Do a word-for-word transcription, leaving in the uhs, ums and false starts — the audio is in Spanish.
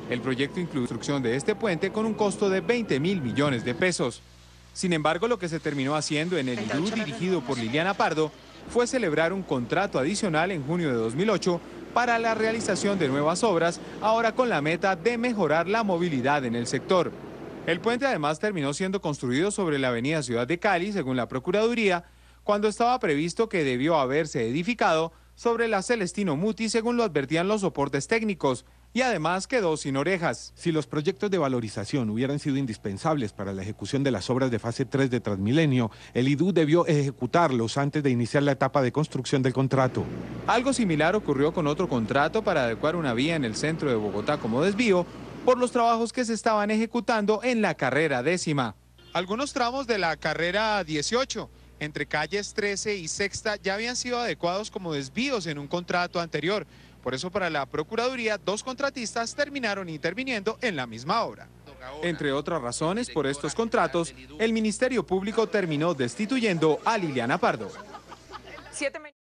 El proyecto incluye la construcción de este puente con un costo de veinte mil millones de pesos. Sin embargo, lo que se terminó haciendo en el I D U dirigido por Liliana Pardo fue celebrar un contrato adicional en junio de dos mil ocho para la realización de nuevas obras, ahora con la meta de mejorar la movilidad en el sector. El puente además terminó siendo construido sobre la avenida Ciudad de Cali, según la Procuraduría, cuando estaba previsto que debió haberse edificado sobre la Celestino Muti, según lo advertían los soportes técnicos, y además quedó sin orejas. Si los proyectos de valorización hubieran sido indispensables para la ejecución de las obras de fase tres de Transmilenio, el I D U debió ejecutarlos antes de iniciar la etapa de construcción del contrato. Algo similar ocurrió con otro contrato para adecuar una vía en el centro de Bogotá como desvío por los trabajos que se estaban ejecutando en la carrera décima. Algunos tramos de la carrera dieciocho, entre calles trece y sexta, ya habían sido adecuados como desvíos en un contrato anterior. Por eso, para la Procuraduría, dos contratistas terminaron interviniendo en la misma obra. Entre otras razones, por estos contratos, el Ministerio Público terminó destituyendo a Liliana Pardo.